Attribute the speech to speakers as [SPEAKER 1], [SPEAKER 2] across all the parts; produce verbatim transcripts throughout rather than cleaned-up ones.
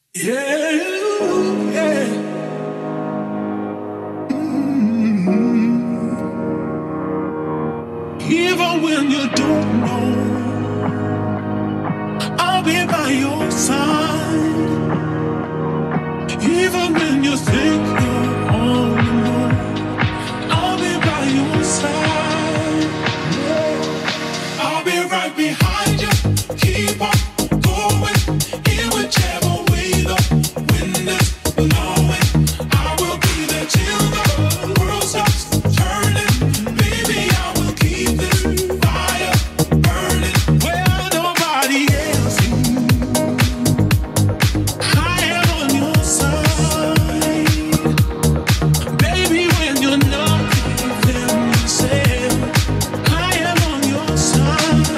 [SPEAKER 1] Yeah, yeah. Mm. Even when you don't know, I'll be by your side. Even when you think you're on your own, I'll be by your side. Yeah. I'll be right behind you. Keep on going in whichever way the wind is blowing. I will be there till the world stops turning. Baby, I will keep this fire burning. Where nobody else is. I am on your side. Baby, when you're not feeling yourself, I am on your side.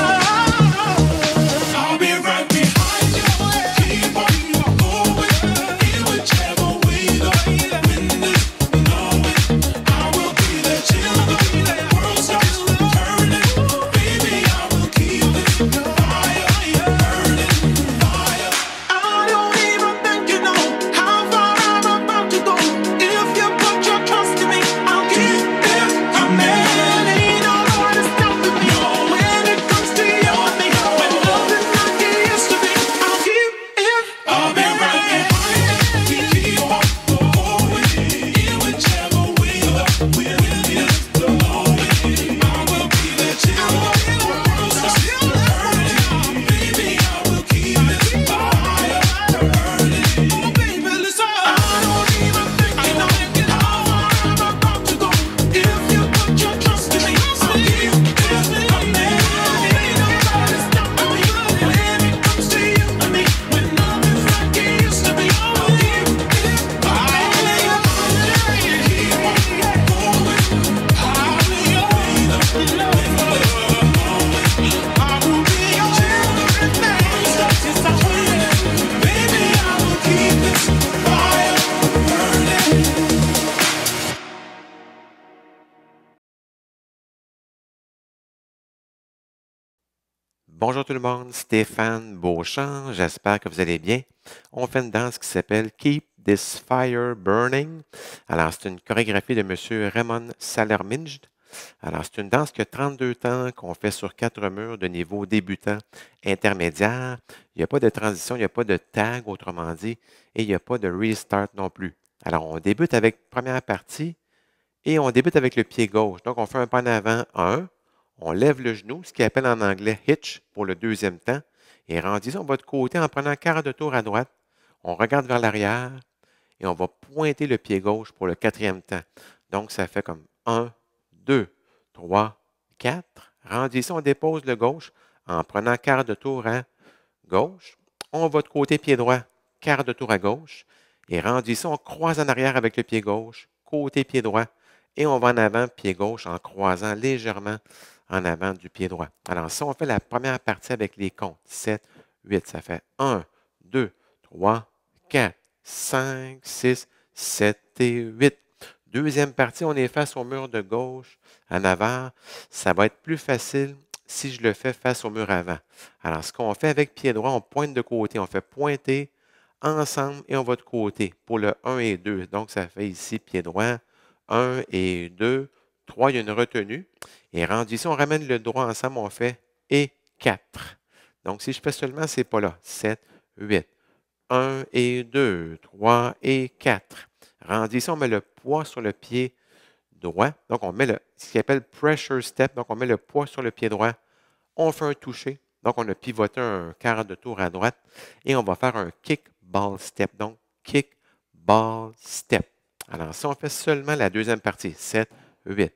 [SPEAKER 1] I'll be right behind you. Keep on going in whichever way the wind is blowing. I will be there till the world stops turning. Baby, I will keep this fire burning. Fire. I don't even think you know how far I'm about to go. If you put your trust in me, I'll keep it coming. Ain't no one stopping me. When it comes to you and me, when love is like it used to be, I'll keep it. I'll be right behind you. Keep on going in whichever way the wind is blowing. I will be there till the world stops turning. Baby, I will keep this fire burning. Oh, baby, listen. I don't even think you know how far I'm about to go. If you put your trust in me, I'll keep it coming. Ain't nobody stopping me. When it comes to you and me, when love is like it used to be, I'll keep it. I'll be your man. Keep on going. I'll be your love. I will be your everything. Yes, I will. Baby, I will keep this fire burning.
[SPEAKER 2] Bonjour tout le monde, Stéphane Beauchamp, j'espère que vous allez bien. On fait une danse qui s'appelle Keep This Fire Burning. Alors, c'est une chorégraphie de M. Raymond Salerminge. Alors, c'est une danse qui a trente-deux temps, qu'on fait sur quatre murs de niveau débutant, intermédiaire. Il n'y a pas de transition, il n'y a pas de tag, autrement dit, et il n'y a pas de restart non plus. Alors, on débute avec première partie et on débute avec le pied gauche. Donc, on fait un pas en avant, un. On lève le genou, ce qu'on appelle en anglais hitch pour le deuxième temps, et rendissons votre côté en prenant un quart de tour à droite. On regarde vers l'arrière et on va pointer le pied gauche pour le quatrième temps. Donc, ça fait comme un, deux, trois, quatre. Rendissons, on dépose le gauche en prenant un quart de tour à gauche. On va de côté pied droit, quart de tour à gauche. Et rendissons, on croise en arrière avec le pied gauche, côté pied droit. Et on va en avant, pied gauche, en croisant légèrement en avant du pied droit. Alors, si on fait la première partie avec les comptes, sept, huit, ça fait un, deux, trois, quatre, cinq, six, sept et huit. Deuxième partie, on est face au mur de gauche, en avant. Ça va être plus facile si je le fais face au mur avant. Alors, ce qu'on fait avec pied droit, on pointe de côté. On fait pointer ensemble et on va de côté pour le un et deux. Donc, ça fait ici pied droit, un et deux, trois, il y a une retenue. Et rendu ici, on ramène le droit ensemble, on fait et quatre. Donc, si je fais seulement ces pas-là, sept, huit, un et deux, trois et quatre. Rendu ici, on met le poids sur le pied droit. Donc, on met le, ce qu'on appelle pressure step. Donc, on met le poids sur le pied droit. On fait un toucher. Donc, on a pivoté un quart de tour à droite. Et on va faire un kick ball step. Donc, kick ball step. Alors, si on fait seulement la deuxième partie, sept, huit,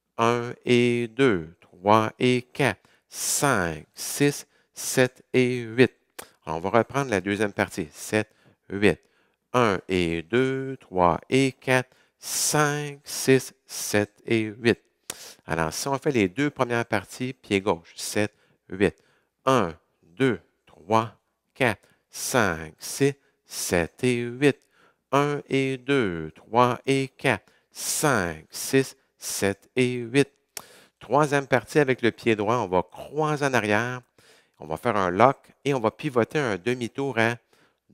[SPEAKER 2] un et deux, trois et quatre, cinq, six, sept et huit. Alors, on va reprendre la deuxième partie, sept, huit, un et deux, trois et quatre, cinq, six, sept et huit. Alors, si on fait les deux premières parties, pied gauche, sept, huit, un, deux, trois, quatre, cinq, six, sept et huit. un et deux, trois et quatre, cinq, six, sept et huit. Troisième partie avec le pied droit, on va croiser en arrière, on va faire un lock et on va pivoter un demi-tour à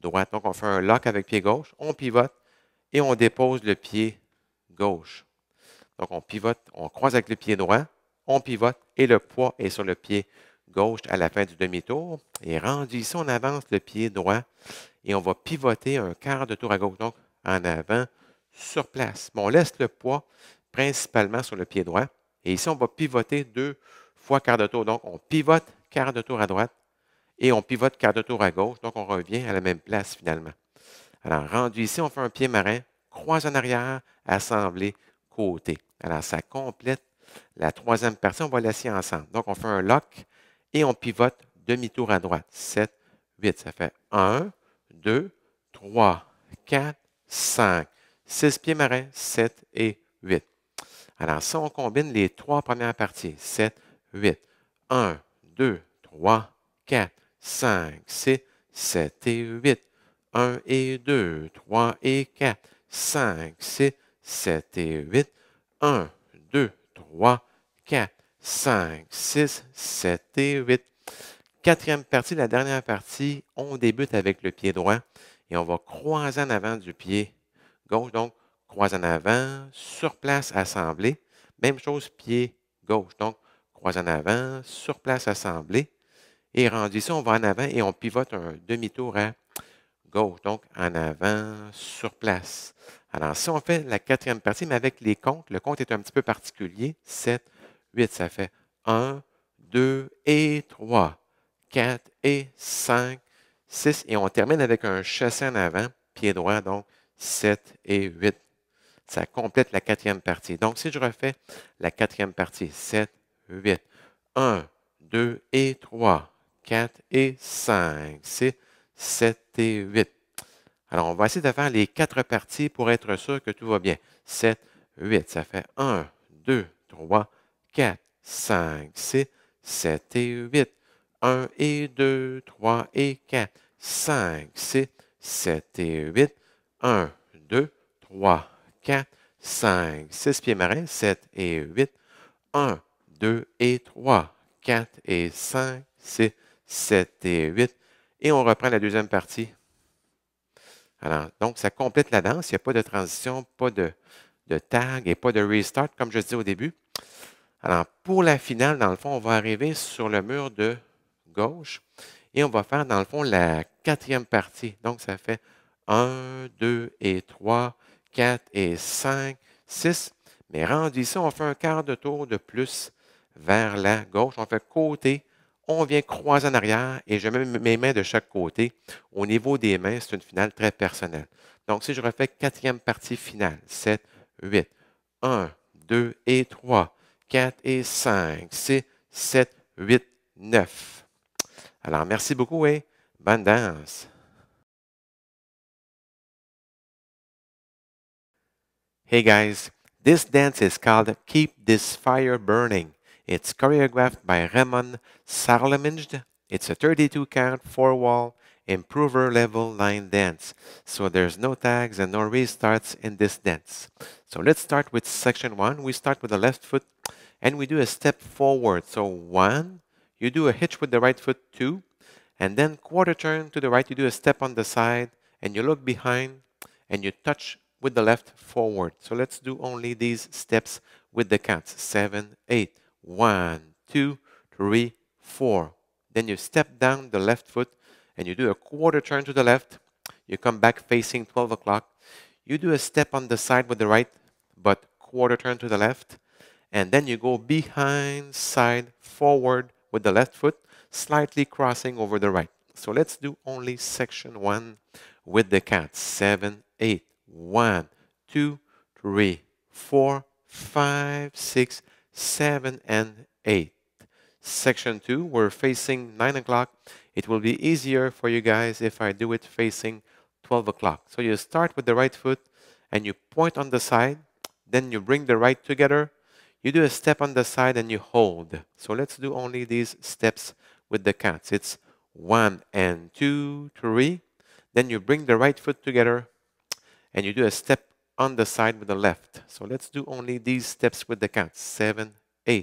[SPEAKER 2] droite. Donc, on fait un lock avec pied gauche, on pivote et on dépose le pied gauche. Donc, on pivote, on croise avec le pied droit, on pivote et le poids est sur le pied gauche à la fin du demi-tour. Et rendu ici, on avance le pied droit et on va pivoter un quart de tour à gauche. Donc, en avant, sur place. Mais on laisse le poids principalement sur le pied droit. Et ici, on va pivoter deux fois quart de tour. Donc, on pivote quart de tour à droite et on pivote quart de tour à gauche. Donc, on revient à la même place finalement. Alors, rendu ici, on fait un pied marin, croise en arrière, assemblé, côté. Alors, ça complète la troisième partie. On va laisser ensemble. Donc, on fait un lock et on pivote demi-tour à droite. sept, huit. Ça fait un, deux, trois, quatre, cinq, six pieds marins, sept et huit. Alors, si on combine les trois premières parties, sept, huit, un, deux, trois, quatre, cinq, six, sept et huit, un et deux, trois et quatre, cinq, six, sept et huit, un, deux, trois, quatre, cinq, six, sept et huit. Quatrième partie, la dernière partie, on débute avec le pied droit et on va croiser en avant du pied gauche. Donc, croise en avant, sur place, assemblé. Même chose, pied gauche. Donc, croise en avant, sur place, assemblé. Et rendu ici, on va en avant et on pivote un demi-tour à gauche. Donc, en avant, sur place. Alors, si on fait la quatrième partie, mais avec les comptes, le compte est un petit peu particulier. sept, huit, ça fait un, deux et trois, quatre et cinq, six. Et on termine avec un chassé en avant, pied droit, donc sept et huit. Ça complète la quatrième partie. Donc, si je refais la quatrième partie, sept, huit, un, deux et trois, quatre et cinq, six, sept et huit. Alors, on va essayer de faire les quatre parties pour être sûr que tout va bien. sept, huit, ça fait un, deux, trois, quatre, cinq, six, sept et huit. un et deux, trois et quatre, cinq, six, sept et huit. un, deux, trois, quatre, cinq, six pieds marins, sept et huit. un, deux et trois, quatre et cinq, six, sept et huit. Et on reprend la deuxième partie. Alors, donc, ça complète la danse. Il n'y a pas de transition, pas de, de tag et pas de restart, comme je disais au début. Alors, pour la finale, dans le fond, on va arriver sur le mur de gauche et on va faire, dans le fond, la quatrième partie. Donc, ça fait un, deux et trois, quatre et cinq, six. Mais rendu ici, on fait un quart de tour de plus vers la gauche. On fait côté. On vient croiser en arrière et je mets mes mains de chaque côté. Au niveau des mains, c'est une finale très personnelle. Donc, si je refais quatrième partie finale, sept, huit, un, deux et trois, quatre et cinq, six, sept, huit, neuf. Alors, merci beaucoup et bonne danse. Hey guys, this dance is called Keep This Fire Burning. It's choreographed by Ramon Sarleminged. It's a thirty-two count, four wall, improver level line dance. So there's no tags and no restarts in this dance. So let's start with section one. We start with the left foot and we do a step forward. So one, you do a hitch with the right foot, two, and then quarter turn to the right, you do a step on the side and you look behind and you touch with the left forward. So let's do only these steps with the counts. Seven, eight. One, two, three, four. Then you step down the left foot and you do a quarter turn to the left. You come back facing twelve o'clock. You do a step on the side with the right, but quarter turn to the left. And then you go behind, side, forward with the left foot, slightly crossing over the right. So let's do only section one with the counts. Seven, eight. One, two, three, four, five, six, seven, and eight. Section two, we're facing nine o'clock. It will be easier for you guys if I do it facing twelve o'clock. So you start with the right foot and you point on the side. Then you bring the right together. You do a step on the side and you hold. So let's do only these steps with the counts. It's one and two, three. Then you bring the right foot together and you do a step on the side with the left. So let's do only these steps with the counts. Seven, eight.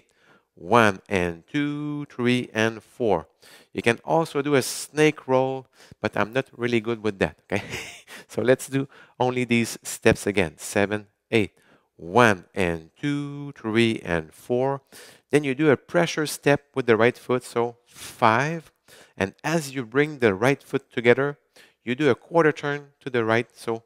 [SPEAKER 2] One and two, three and four. You can also do a snake roll, but I'm not really good with that, okay? So let's do only these steps again. Seven, eight. One and two, three and four. Then you do a pressure step with the right foot, so five. And as you bring the right foot together, you do a quarter turn to the right, so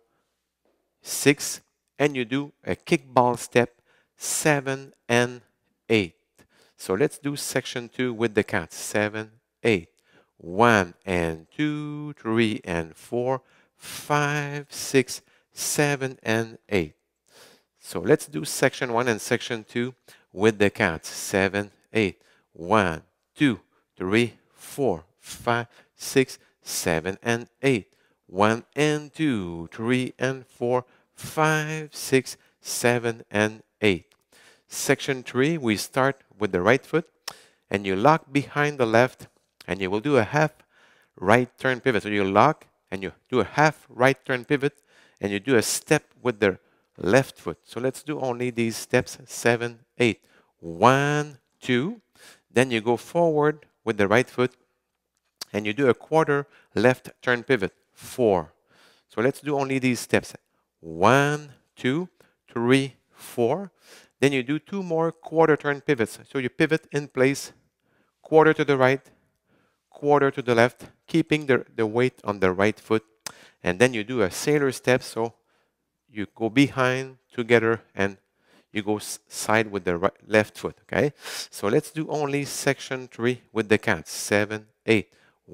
[SPEAKER 2] six. And you do a kickball step, seven and eight. So let's do section two with the count. Seven, eight. One and two, three and four, five, six, seven and eight. So let's do section one and section two with the count. Seven, eight. One, two, three, four, five, six, seven and eight. One and two, three and four, five, six, seven and eight. Section three, we start with the right foot and you lock behind the left and you will do a half right turn pivot. So you lock and you do a half right turn pivot and you do a step with the left foot. So let's do only these steps, seven, eight. One, two. Then you go forward with the right foot and you do a quarter left turn pivot, four. So let's do only these steps. One, two, three, four. Then you do two more quarter turn pivots. So you pivot in place, quarter to the right, quarter to the left, keeping the, the weight on the right foot. And then you do a sailor step. So you go behind together and you go side with the right, left foot. Okay. So let's do only section three with the count. Seven, eight.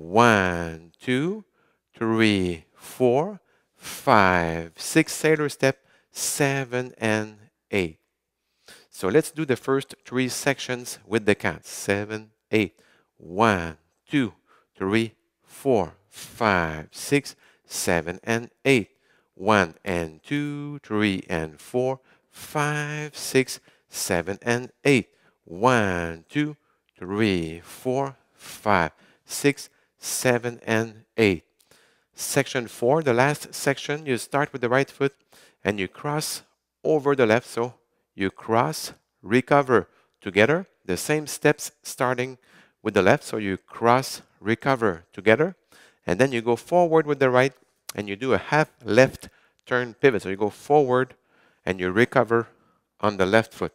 [SPEAKER 2] One, two, three, four, five, six, sailor step, seven and eight. So let's do the first three sections with the count. Seven, eight. One, two, three, four, five, six, seven, and eight. One and two, three and four, five, six, seven, and eight. One, two, three, four, five, six, seven, and eight. Section four, the last section, you start with the right foot and you cross over the left. So you cross, recover together. The same steps starting with the left. So you cross, recover together. And then you go forward with the right and you do a half left turn pivot. So you go forward and you recover on the left foot.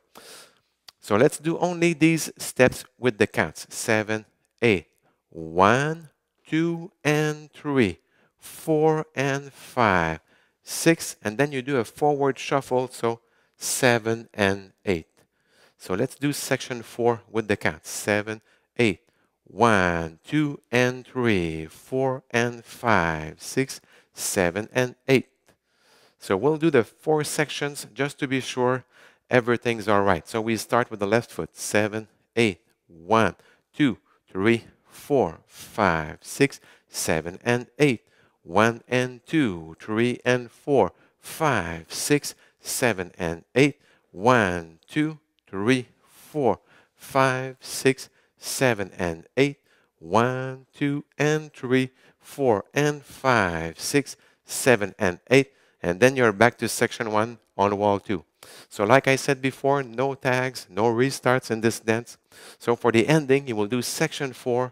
[SPEAKER 2] So let's do only these steps with the counts. Seven, eight. One, two, and three. Four and five. Six. And then you do a forward shuffle. So seven and eight. So let's do section four with the count. Seven, eight. One, two, and three. Four and five. Six, seven, and eight. So we'll do the four sections just to be sure everything's all right. So we start with the left foot. Seven, eight. One, two, three, four, five, six, seven, and eight. One and two, three and four, five, six, seven, and eight. One, two, three, four, five, six, seven, and eight. One, two, and three, four, and five, six, seven, and eight. And then you're back to section one on wall two. So like I said before, no tags, no restarts in this dance. So for the ending, you will do section four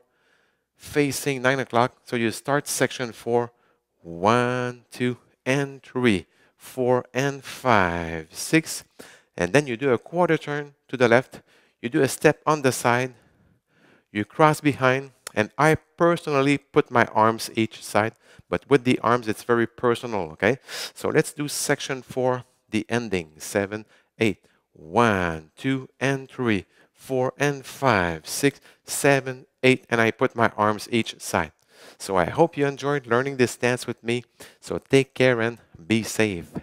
[SPEAKER 2] facing nine o'clock. So you start section four, one, two, and three, four, and five, six. And then you do a quarter turn to the left. You do a step on the side. You cross behind. And I personally put my arms each side. But with the arms, it's very personal, okay? So let's do section four, the ending. Seven, eight. One, two, and three. Four, and five, six, seven, eight. And I put my arms each side. So I hope you enjoyed learning this dance with me. So take care and be safe.